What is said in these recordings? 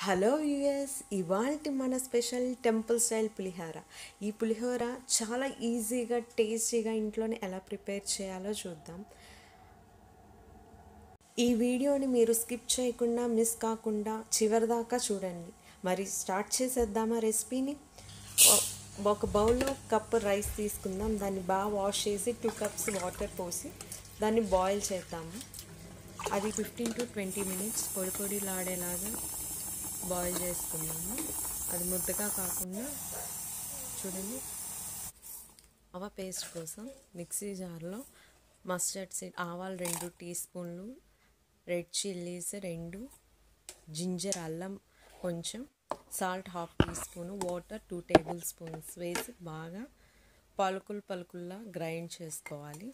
Hello US ఇవాల్టి మన special temple style పులిహోర. ఈ పులిహోర చాలా ఈజీగా టేస్టీగా ఇంట్లోనే ఎలా ప్రిపేర్ చేయాలో చూద్దాం. ఈ వీడియోని మీరు స్కిప్ చేయకుండా మిస్ కాకుండా చివరిదాకా చూడండి. మరి స్టార్ట్ చేసేద్దామా రెసిపీని. ఒక బౌల్లో కప్ రైస్ తీసుకుందాం. దాన్ని బాగా వాష్ చేసి 2 cups వాటర్ పోసి దాన్ని బాయిల్ చేద్దాము. అది 15 to 20 minutes పొడిలాడేలాగా బాయిల్ చేసుకుందాము. అది ముద్దగా కాకుండా చూడండి. పేస్ట్ కోసం మిక్సీ జార్లో మస్టర్డ్ సీడ్, ఆవాలు 2 teaspoons, రెడ్ చిల్లీస్ 2, జింజర్ అల్లం కొంచెం, సాల్ట్ 1/2 teaspoon, వాటర్ 2 tablespoons వేసి బాగా పలుకుల్లా గ్రైండ్ చేసుకోవాలి.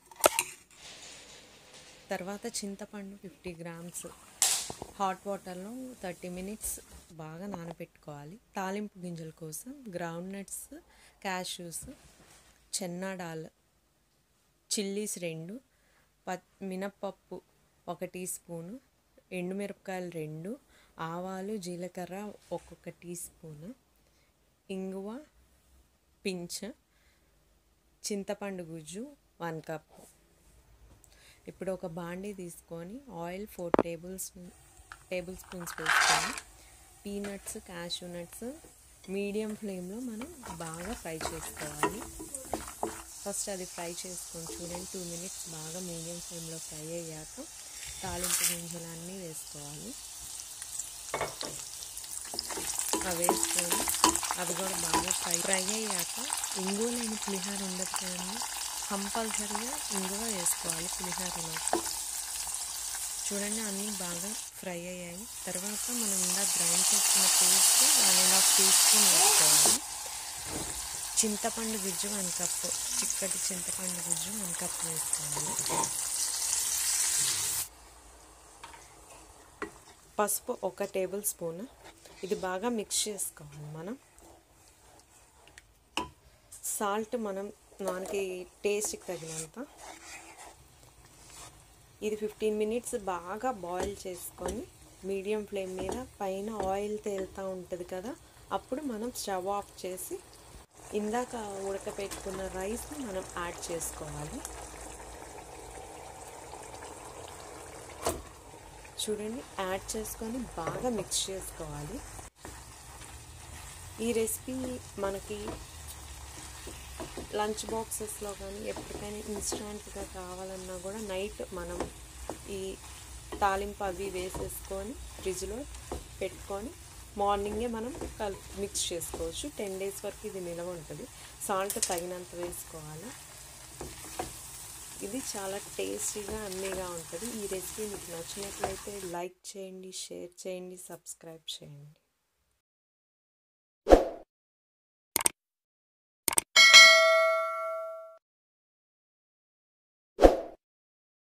తర్వాత చింతపండు 50 grams హాట్ వాటర్లో 30 minutes బాగా నానబెట్టుకోవాలి. తాలింపు గింజల కోసం ground nuts, cashews, chana dal, chillies 2, మినప్పప్పు 1 teaspoon, ఎండుమిరపకాయలు 2, ఆవాలు జీలకర్ర 1 teaspoon, ఇంగువ పించ్, చింతపండు గుజ్జు 1 cup. ఇప్పుడు ఒక బాండీ తీసుకొని ఆయిల్ 4 tablespoons వేసుకొని పీనట్స్, క్యాష్యూ నట్స్ మీడియం ఫ్లేమ్లో మనం బాగా ఫ్రై చేసుకోవాలి. ఫస్ట్ అది ఫ్రై చేసుకొని చూడండి. 2 minutes బాగా మీడియం ఫ్లేమ్లో ఫ్రై అయ్యాక తాలింపు గింజలన్నీ వేసుకోవాలి. అవి వేసుకొని అవి కూడా బాగా ఫ్రై అయ్యాక ఇంగువ లేని పులిహోర ఉండదు కానీ కంపల్సరీగా ఇంగువ వేసుకోవాలి పులిహోరలో. చూడండి అన్నీ బాగా ఫ్రై అయ్యాయి. తర్వాత మనం ఇందాక గ్రైండ్ చేసుకున్న పేస్ట్ 1.5 teaspoon వేసుకోవాలి. చింతపండు గుజ్జు 1 cup, చిక్కటి చింతపండు గుజ్జు 1 cup వేసుకోవాలి. పసుపు 1 tablespoon. ఇది బాగా మిక్స్ చేసుకోవాలి మనం. సాల్ట్ మనకి టేస్ట్కి తగినంత. ఇది 15 minutes బాగా బాయిల్ చేసుకొని మీడియం ఫ్లేమ్ మీద పైన ఆయిల్ తేలుతూ ఉంటుంది కదా, అప్పుడు మనం స్టవ్ ఆఫ్ చేసి ఇందాక ఉడకపెట్టుకున్న రైస్ని మనం యాడ్ చేసుకోవాలి. చూడండి, యాడ్ చేసుకొని బాగా మిక్స్ చేసుకోవాలి. ఈ రెసిపీ మనకి లంచ్ బాక్సెస్లో కానీ ఎప్పటికైనా ఇన్స్టాంట్గా కావాలన్నా కూడా నైట్ మనం ఈ తాలింపు అవి వేసేసుకొని ఫ్రిడ్జ్లో పెట్టుకొని మార్నింగే మనం మిక్స్ చేసుకోవచ్చు. 10 days వరకు ఇది నిల్వ ఉంటుంది. సాల్ట్ తగినంత వేసుకోవాలి. ఇది చాలా టేస్టీగా అన్నీగా ఉంటుంది. ఈ రెసిపీ మీకు నచ్చినట్లయితే లైక్ చేయండి, షేర్ చేయండి, సబ్స్క్రైబ్ చేయండి.